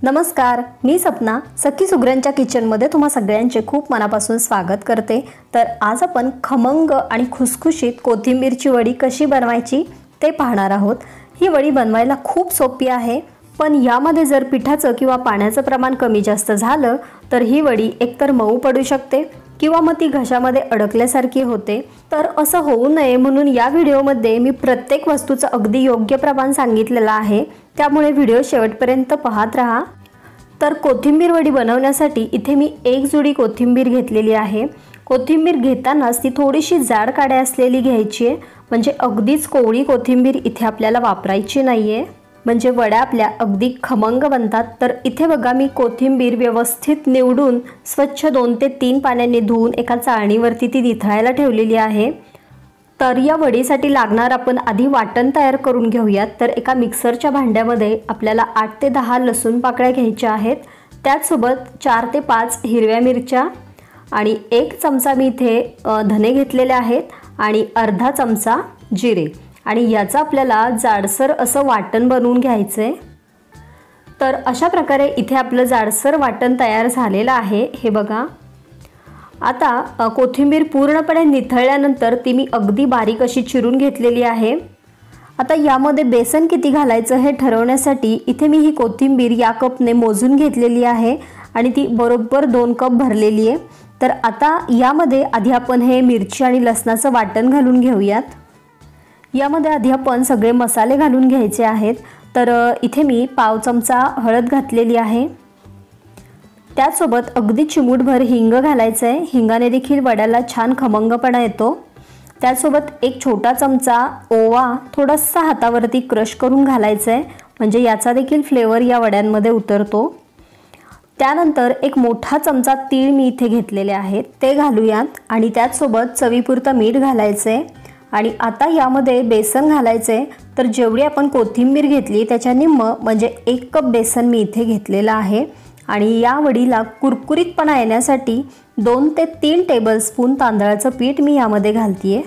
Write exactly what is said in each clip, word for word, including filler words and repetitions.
नमस्कार, मी सपना सखी सुगरणच्या किचनमध्ये तुम्हा सगळ्यांचे खूप मनापासून स्वागत करते। तर आज आपण खमंग आणि खुसखुशीत कोथिंबीरची वडी कशी बनवायची ते पाहणार आहोत। ही वडी बनवायला खूप सोपी आहे, पण यामध्ये जर पिठाचं किंवा पाण्याचं प्रमाण कमी जास्त झालं तर ही वडी एकतर मऊ पडू शकते किंवा मग ती घशामध्ये अडकल्यासारखी होते। तर असं होऊ नये म्हणून या व्हिडिओमध्ये मी प्रत्येक वस्तूचं अगदी योग्य प्रमाण सांगितलेलं आहे, त्यामुळे व्हिडिओ शेवटपर्यंत पाहत राहा। तर कोथिंबीर वडी बनवण्यासाठी इथे मी एक जुडी कोथिंबीर घेतलेली आहे। कोथिंबीर घेतानाच ती थोडीशी जाड काड्या असलेली घ्यायची आहे, म्हणजे अगदीच कोवळी कोथिंबीर इथे आपल्याला वापरायची नाहीये, म्हणजे वड्या आपल्या अगदी खमंग बनतात। तर इथे बघा मी कोथिंबीर व्यवस्थित निवडून स्वच्छ दोन ते तीन पाण्याने धुवून एका चाळणीवरती ती निथळायला ठेवलेली आहे। तर या वडीसाठी लागणार आपण आधी वाटण तयार करून घेऊयात। तर एका मिक्सरच्या भांड्यामध्ये आपल्याला आठ ते दहा लसूण पाकळ्या घ्यायच्या आहेत, त्याचसोबत चार ते पाच हिरव्या मिरच्या आणि एक चमचा मी इथे धने घेतलेले आहेत आणि अर्धा चमचा जिरे, आणि याचा आपल्याला जाडसर असं वाटण बनवून घ्यायचंय। तर अशा प्रकारे इथे आपलं जाडसर वाटण तयार झालेलं आहे, हे बघा। आता कोथिंबीर पूर्णपणे निथळल्यानंतर ती मी अगदी बारीक अशी चिरून घेतलेली आहे। आता यामध्ये बेसन किती घालायचं हे ठरवण्यासाठी इथे मी ही कोथिंबीर या कपने मोजून घेतलेली आहे आणि ती बरोबर दोन कप भरलेली आहे। तर आता यामध्ये आधी आपण हे मिरची आणि लसणाचं वाटण घालून घेऊयात। यामध्ये आधी आपण सगळे मसाले घालून घ्यायचे आहेत। तर इथे मी पाव चमचा हळद घातलेली आहे, त्याचसोबत अगदी चिमूटभर हिंग घालायचं आहे। हिंगाने देखील वड्याला छान खमंगपणा येतो। त्याचसोबत एक छोटा चमचा ओवा थोडासा हातावरती क्रश करून घालायचं आहे, म्हणजे याचा देखील फ्लेवर या वड्यांमध्ये उतरतो। त्यानंतर एक मोठा चमचा तीळ मी इथे घेतलेले आहेत, ते घालूयात आणि त्याचसोबत चवीपुरतं मीठ घालायचं आहे। आणि आता यामध्ये बेसन घालायचं आहे। तर जेवढी आपण कोथिंबीर घेतली त्याच्या निम्म म्हणजे एक कप बेसन मी इथे घेतलेलं आहे, आणि या वडीला कुरकुरीतपणा येण्यासाठी दोन ते तीन टेबलस्पून तांदळाचं पीठ मी यामध्ये घालतीये।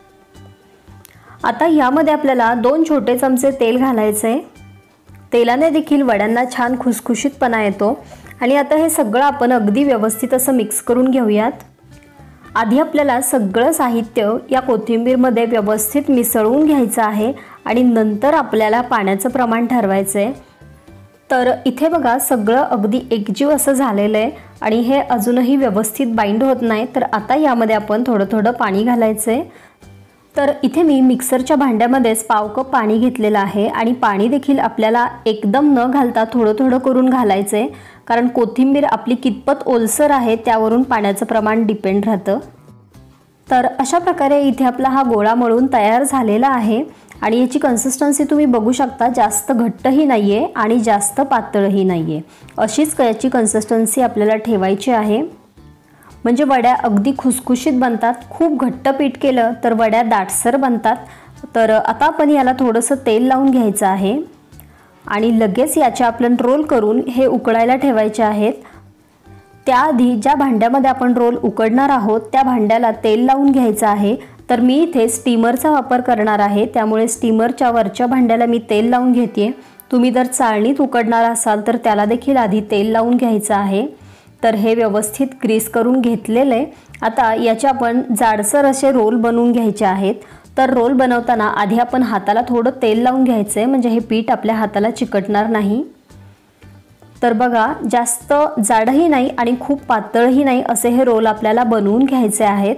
आता यामध्ये आपल्याला दोन छोटे चमचे तेल घालायचं आहे। तेलाने देखील वड्यांना छान खुसखुशीतपणा येतो। आणि आता हे सगळं आपण अगदी व्यवस्थित असं मिक्स करून घेऊयात। आधी आपल्याला सगळं साहित्य या कोथिंबीरमध्ये व्यवस्थित मिसळून घ्यायचं आहे आणि नंतर आपल्याला पाण्याचं प्रमाण ठरवायचं आहे। तर इथे बघा सगळं अगदी एकजीव असं झालेलं आहे आणि हे अजूनही व्यवस्थित बाइंड होत नाही। तर आता यामध्ये आपण थोडं थोडं पाणी घालायचं आहे। तर इथे मी मिक्सरच्या भांड्यामध्येच पाव कप पाणी घेतलेलं आहे, आणि पाणी देखील आपल्याला एकदम न घालता थोडं थोडं करून घालायचं आहे, कारण कोथिंबीर आपली कितपत ओलसर आहे त्यावरून पाण्याचं प्रमाण डिपेंड राहतं। तर अशा प्रकारे इथे आपला हा गोळा मळून तयार झालेला आहे, आणि याची कन्सिस्टन्सी तुम्ही बघू शकता, जास्त घट्टही नाही आहे आणि जास्त पातळही नाही आहे, अशीच याची कन्सिस्टन्सी आपल्याला ठेवायची आहे, म्हणजे वड्या अगदी खुसखुशीत बनतात। खूप घट्ट पीठ केलं तर वड्या दाटसर बनतात। तर आता आपण याला थोडंसं तेल लावून घ्यायचं आहे आणि लगेच याचे आपण रोल करून हे उकळायला ठेवायचे आहेत। त्याआधी ज्या भांड्यामध्ये आपण रोल उकडणार आहोत त्या भांड्याला तेल लावून घ्यायचं आहे। तर मी इथे स्टीमरचा वापर करणार आहे, त्यामुळे स्टीमरच्या वरच्या भांड्याला मी तेल लावून घेते। तुम्ही जर चाळणीत उकडणार असाल तर त्याला देखील आधी तेल लावून घ्यायचं आहे। तर हे व्यवस्थित ग्रीस करून घेतलेले आहे। आता याचे आपण जाडसर असे रोल बनवून घ्यायचे आहेत। तर रोल बनवताना आधी आपण हाताला थोडं तेल लावून घ्यायचं आहे, म्हणजे हे पीठ आपल्या हाताला चिकटणार नाही। तर बघा जास्त जाडही नाही आणि खूप पातळही नाही असे हे रोल आपल्याला बनवून घ्यायचे आहेत।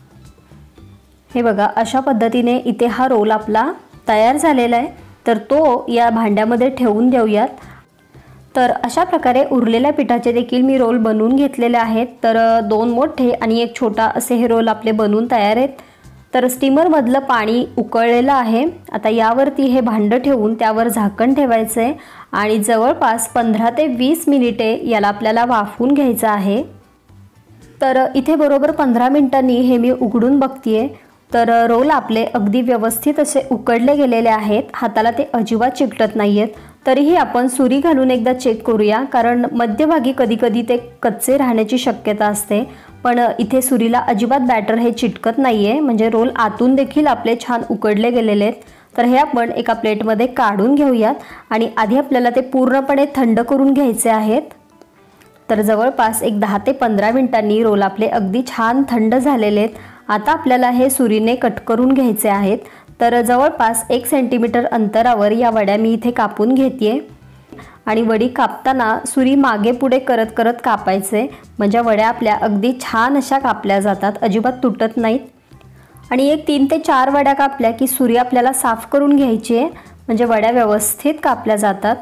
हे बघा अशा पद्धतीने इथे हा रोल आपला तयार झालेला आहे। तर तो या भांड्यामध्ये ठेवून देऊयात। तर अशा प्रकारे उरलेल्या पिठाचे देखील मी रोल बनवून घेतलेले आहेत। तर दोन मोठे आणि एक छोटा असे हे रोल आपले बनवून तयार आहेत। तर स्टीमरमधलं पाणी उकळलेलं आहे। आता यावरती हे भांडं ठेवून त्यावर झाकण ठेवायचं आहे आणि जवळपास पंधरा ते वीस मिनिटे याला आपल्याला वाफवून घ्यायचं आहे। तर इथे बरोबर पंधरा मिनिटांनी हे मी उघडून बघतीये, तर रोल आपले अगदी व्यवस्थित असे उकडले गेलेले आहेत, हाताला ते अजिबात चिकटत नाही आहेत। तरीही आपण सुरी घालून एकदा चेक करूया, कारण मध्यभागी कधी कधी ते कच्चे राहण्याची शक्यता असते, पण इथे सुरीला अजिबात बॅटर हे चिटकत नाही आहे, म्हणजे रोल आतून देखील आपले छान उकडले गेलेले आहेत। तर हे आपण एका प्लेटमध्ये काढून घेऊयात आणि आधी आपल्याला ते पूर्णपणे थंड करून घ्यायचे आहेत। तर जवळपास एक दहा ते पंधरा मिनिटांनी रोल आपले अगदी छान थंड झालेले आहेत। आता आपल्याला हे सुरीने कट करून घ्यायचे आहेत। तर जवळपास एक सेंटीमीटर अंतरावर या वड्या मी इथे कापून घेतेय आणि वडी कापताना सुरी मागे पुढे करत करत कापायचे, म्हणजे वड्या आपल्या अगदी छान अशा कापल्या जातात, अजिबात तुटत नाहीत। आणि एक तीन ते चार वड्या कापल्या की सुरी आपल्याला साफ करून घ्यायची आहे, म्हणजे वड्या व्यवस्थित कापल्या जातात।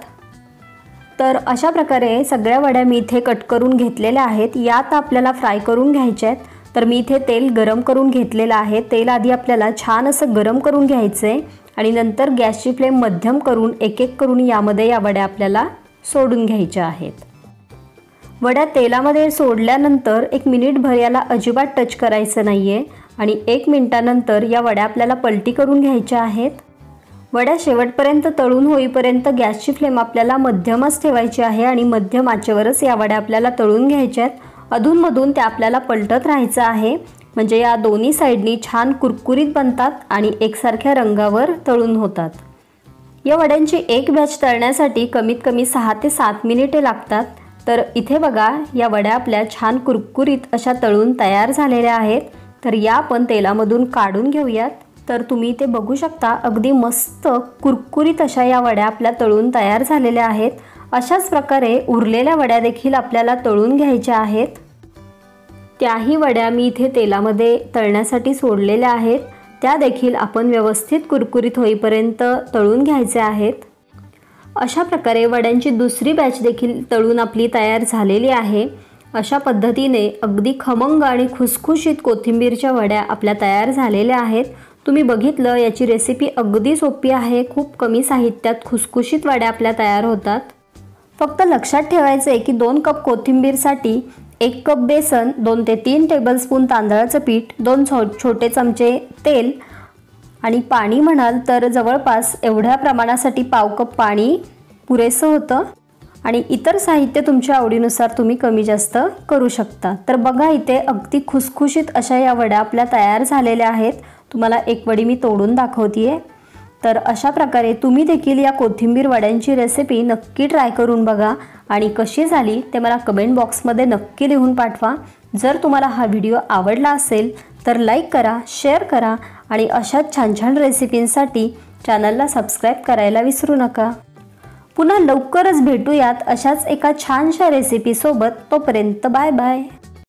तर अशा प्रकारे सगळ्या वड्या मी इथे कट करून घेतलेल्या आहेत। यात आपल्याला फ्राय करून घ्यायच्या आहेत। तर मी इथे तेल गरम करून घेतलेलं आहे। तेल आधी आपल्याला छान असं गरम करून घ्यायचं आहे आणि नंतर गॅसची फ्लेम मध्यम करून एक एक करून यामध्ये या वड्या आपल्याला सोडून घ्यायच्या आहेत। वड्या तेलामध्ये सोडल्यानंतर एक मिनिटभर याला अजिबात टच करायचं नाही आहे आणि एक मिनिटानंतर या वड्या आपल्याला पलटी करून घ्यायच्या आहेत। वड्या शेवटपर्यंत तळून होईपर्यंत गॅसची फ्लेम आपल्याला मध्यमच ठेवायची आहे आणि मध्यम आचेवरच या वड्या आपल्याला तळून घ्यायच्या आहेत। अधूनमधून त्या आपल्याला पलटत राहायचं आहे, म्हणजे या दोन्ही साईडनी छान कुरकुरीत बनतात आणि एकसारख्या रंगावर तळून होतात। या वड्यांची एक बॅच तळण्यासाठी कमीत कमी सहा ते सात मिनिटे लागतात। तर इथे बघा, या वड्या आपल्या छान कुरकुरीत अशा तळून तयार झालेल्या आहेत। तर या आपण तेलामधून काढून घेऊयात। तर तुम्ही ते बघू शकता, अगदी मस्त कुरकुरीत अशा या वड्या आपल्या तळून तयार झालेल्या आहेत। अशाच प्रकारे उरलेल्या वड्या देखील आपल्याला तळून घ्यायच्या आहेत। त्याही वड्या मी इथे तेलामध्ये तळण्यासाठी सोडलेल्या आहेत, त्या देखील आपण व्यवस्थित कुरकुरीत होईपर्यंत तळून घ्यायचे आहेत। अशा प्रकारे वड्यांची दुसरी बॅच देखील तळून आपली तयार झालेली आहे। अशा पद्धतीने अगदी खमंग आणि खुसखुशीत कोथिंबीरच्या वड्या आपल्या तयार झालेल्या आहेत। तुम्ही बघितलं, याची रेसिपी अगदी सोपी आहे। खूप कमी साहित्यात खुसखुशीत वड्या आपल्या तयार होतात। फक्त लक्षात ठेवायचं आहे की दोन कप कोथिंबीरसाठी एक कप बेसन, दोन ते तीन टेबलस्पून तांदळाचं पीठ, दोन छो छोटे चमचे तेल आणि पाणी म्हणाल तर जवळपास एवढ्या प्रमाणासाठी पाव कप पाणी पुरेसं होतं आणि इतर साहित्य तुमच्या आवडीनुसार तुम्ही कमी जास्त करू शकता। तर बघा, इथे अगदी खुसखुशीत अशा या वड्या आपल्या तयार झालेल्या आहेत। तुम्हाला एक वडी मी तोडून दाखवतेय। तर अशा प्रकारे तुम्ही देखील या कोथिंबीर वड्यांची रेसिपी नक्की ट्राय करून बघा आणि कशी झाली ते मला कमेंट बॉक्समध्ये नक्की लिहून पाठवा। जर तुम्हाला हा व्हिडिओ आवडला असेल तर लाईक करा, शेअर करा आणि अशाच छान छान रेसिपींसाठी चॅनलला सबस्क्राईब करायला विसरू नका। पुन्हा लवकरच भेटूयात अशाच एका छानशा रेसिपीसोबत। तोपर्यंत बाय बाय।